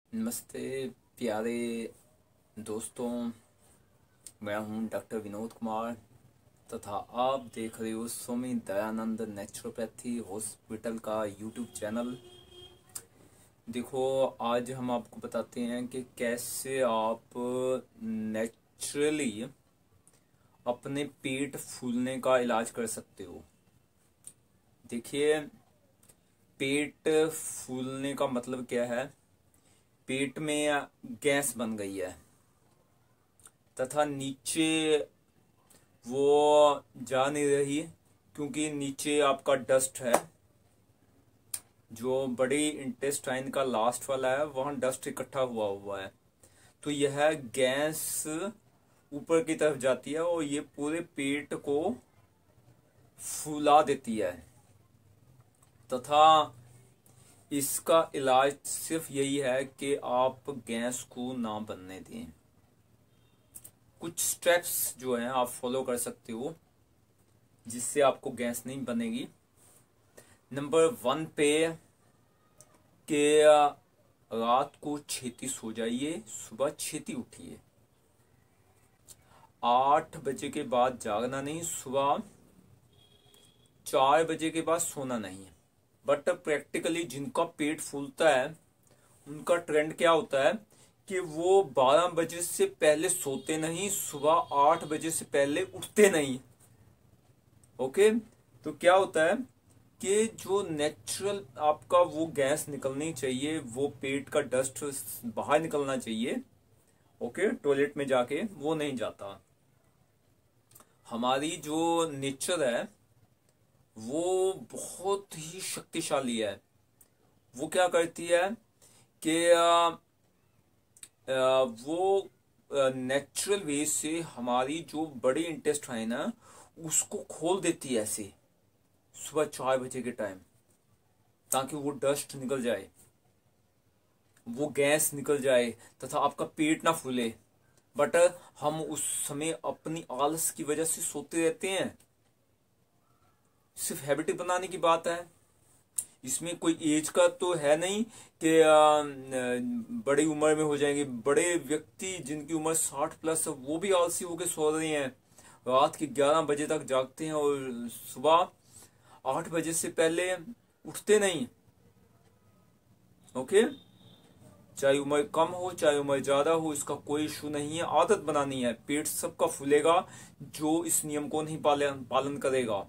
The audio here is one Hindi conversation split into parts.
नमस्ते प्यारे दोस्तों। मैं हूं डॉक्टर विनोद कुमार तथा आप देख रहे हो स्वामी दयानंद नेचुरोपैथी हॉस्पिटल का यूट्यूब चैनल। देखो, आज हम आपको बताते हैं कि कैसे आप नेचुरली अपने पेट फूलने का इलाज कर सकते हो। देखिए, पेट फूलने का मतलब क्या है। पेट में गैस बन गई है तथा नीचे वो जा नहीं रही, क्योंकि नीचे आपका डस्ट है। जो बड़ी इंटेस्टाइन का लास्ट वाला है वहां डस्ट इकट्ठा हुआ हुआ है, तो यह गैस ऊपर की तरफ जाती है और ये पूरे पेट को फूला देती है। तथा इसका इलाज सिर्फ यही है कि आप गैस को ना बनने दें। कुछ स्टेप्स जो हैं आप फॉलो कर सकते हो जिससे आपको गैस नहीं बनेगी। नंबर 1 पे कि रात को छेती सो जाइए, सुबह छेती उठिए। 8 बजे के बाद जागना नहीं, सुबह 4 बजे के बाद सोना नहीं है। बट प्रैक्टिकली जिनका पेट फूलता है उनका ट्रेंड क्या होता है कि वो 12 बजे से पहले सोते नहीं, सुबह 8 बजे से पहले उठते नहीं। ओके, तो क्या होता है कि जो नेचुरल आपका वो गैस निकलनी चाहिए, वो पेट का डस्ट बाहर निकलना चाहिए, ओके, टॉयलेट में जाके, वो नहीं जाता। हमारी जो नेचर है वो बहुत ही शक्तिशाली है। वो क्या करती है कि वो नेचुरल वे से हमारी जो बड़ी इंटेस्टाइन है उसको खोल देती है ऐसे सुबह 4 बजे के टाइम, ताकि वो डस्ट निकल जाए, वो गैस निकल जाए तथा आपका पेट ना फूले। बट हम उस समय अपनी आलस की वजह से सोते रहते हैं। सिर्फ हैबिट बनाने की बात है, इसमें कोई एज का तो है नहीं कि बड़ी उम्र में हो जाएंगे। बड़े व्यक्ति जिनकी उम्र 60 प्लस है वो भी आलसी होकर सो रहे हैं, रात के 11 बजे तक जागते हैं और सुबह 8 बजे से पहले उठते नहीं। ओके, चाहे उम्र कम हो चाहे उम्र ज्यादा हो, इसका कोई इशू नहीं है। आदत बनानी है, पेट सबका फूलेगा जो इस नियम को नहीं पालन करेगा।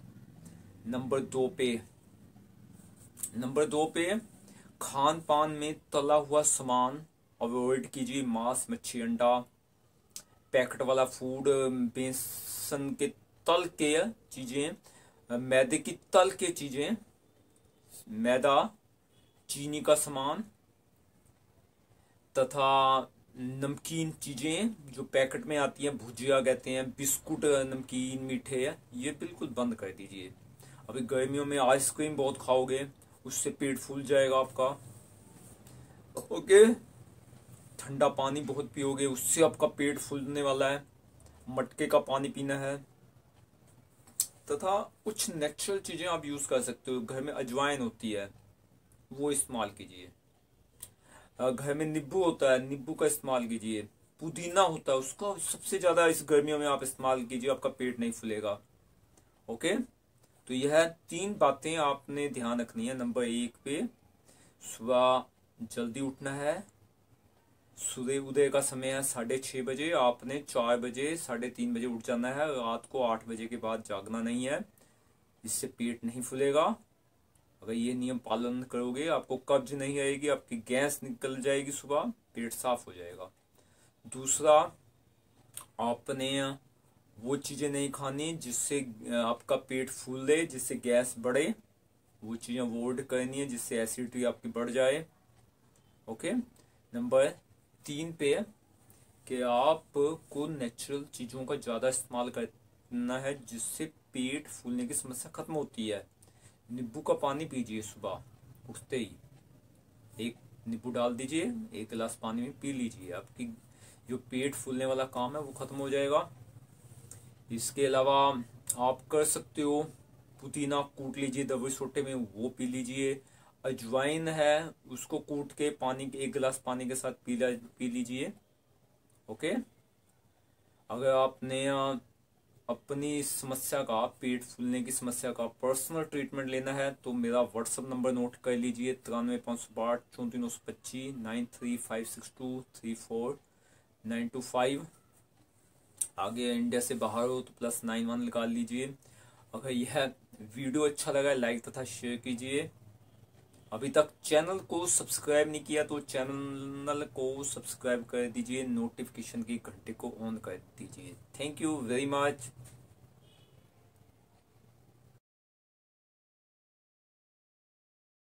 नंबर दो पे खान पान में तला हुआ सामान अवॉइड कीजिए। मांस, मच्छी, अंडा, पैकेट वाला फूड, बेसन के तल के चीजें, मैदे की तल के चीजें, मैदा, चीनी का सामान तथा नमकीन चीजें जो पैकेट में आती हैं, भुजिया कहते हैं, बिस्कुट, नमकीन, मीठे, ये बिल्कुल बंद कर दीजिए। अभी गर्मियों में आइसक्रीम बहुत खाओगे, उससे पेट फूल जाएगा आपका। ओके, ठंडा पानी बहुत पियोगे, उससे आपका पेट फूलने वाला है। मटके का पानी पीना है। तथा कुछ नेचुरल चीजें आप यूज कर सकते हो। घर में अजवाइन होती है, वो इस्तेमाल कीजिए। घर में नींबू होता है, नींबू का इस्तेमाल कीजिए। पुदीना होता है, उसका सबसे ज्यादा इस गर्मियों में आप इस्तेमाल कीजिए, आपका पेट नहीं फूलेगा। ओके, तो यह 3 बातें आपने ध्यान रखनी है। नंबर 1 पे सुबह जल्दी उठना है। सूर्य उदय का समय है 6:30 बजे, आपने 4 बजे 3:30 बजे उठ जाना है। रात को 8 बजे के बाद जागना नहीं है, इससे पेट नहीं फूलेगा। अगर ये नियम पालन करोगे आपको कब्ज नहीं आएगी, आपकी गैस निकल जाएगी, सुबह पेट साफ हो जाएगा। दूसरा, आपने वो चीजें नहीं खानी जिससे आपका पेट फूले, जिससे गैस बढ़े। वो चीजें अवॉइड करनी है जिससे एसिडिटी आपकी बढ़ जाए। ओके, नंबर 3 पे कि आपको नेचुरल चीजों का ज्यादा इस्तेमाल करना है जिससे पेट फूलने की समस्या खत्म होती है। नींबू का पानी पीजिए, सुबह उठते ही 1 नींबू डाल दीजिए, 1 गिलास पानी में पी लीजिए, आपकी जो पेट फूलने वाला काम है वो खत्म हो जाएगा। इसके अलावा आप कर सकते हो, पुदीना कूट लीजिए दबे छोटे में, वो पी लीजिए। अजवाइन है उसको कूट के पानी, 1 गिलास पानी के साथ पी लीजिए। ओके। अगर आपने अपनी समस्या का, पेट फूलने की समस्या का पर्सनल ट्रीटमेंट लेना है तो मेरा व्हाट्सएप नंबर नोट कर लीजिए, 93 562 34 25, 9356234925। आगे इंडिया से बाहर हो तो +91 निकाल लीजिए। अगर यह वीडियो अच्छा लगा लाइक तथा शेयर कीजिए। अभी तक चैनल को सब्सक्राइब नहीं किया तो चैनल को सब्सक्राइब कर दीजिए, नोटिफिकेशन की घंटे को ऑन कर दीजिए। Thank you very much.